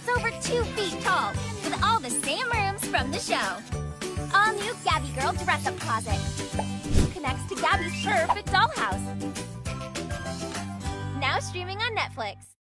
It's over 2 feet tall, with all the same rooms from the show. All new Gabby Girl dress-up closet. Connects to Gabby's perfect dollhouse. Now streaming on Netflix.